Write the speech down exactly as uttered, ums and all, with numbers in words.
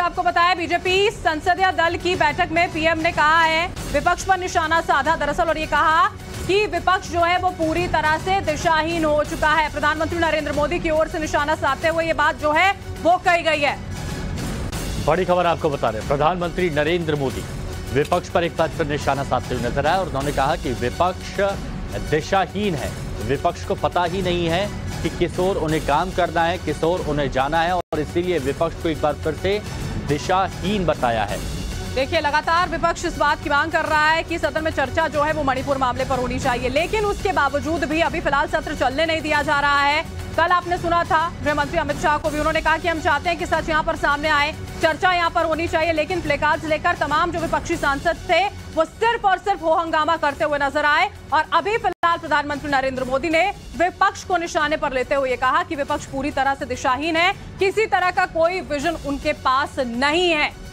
आपको बताया, बीजेपी संसदीय दल की बैठक में पीएम ने कहा है, विपक्ष पर निशाना साधा दरअसल, और ये कहा कि विपक्ष जो है वो पूरी तरह से दिशाहीन हो चुका है। प्रधानमंत्री नरेंद्र मोदी की ओर से निशाना साधते हुए ये बात जो है वो कही गई है। बड़ी खबर आपको बता रहे, प्रधानमंत्री नरेंद्र मोदी विपक्ष पर एक बार फिर निशाना साधते हुए नजर आए और उन्होंने कहा कि विपक्ष दिशाहीन है। विपक्ष को पता ही नहीं है कि किस ओर उन्हें काम करना है, किस ओर उन्हें जाना है, और इसीलिए विपक्ष को एक बार फिर से दिशाहीन बताया है। देखिए, लगातार विपक्ष इस बात की मांग कर रहा है कि सदन में चर्चा जो है वो मणिपुर मामले पर होनी चाहिए, लेकिन उसके बावजूद भी अभी फिलहाल सत्र चलने नहीं दिया जा रहा है। कल आपने सुना था गृह मंत्री अमित शाह को भी, उन्होंने कहा कि हम चाहते हैं कि सच यहां पर सामने आए, चर्चा यहां पर होनी चाहिए, लेकिन प्लेकार्ड्स लेकर तमाम जो विपक्षी सांसद थे वो सिर्फ और सिर्फ हो हंगामा करते हुए नजर आए। और अभी फिलहाल प्रधानमंत्री नरेंद्र मोदी ने विपक्ष को निशाने पर लेते हुए कहा कि विपक्ष पूरी तरह से दिशाहीन है, किसी तरह का कोई विजन उनके पास नहीं है।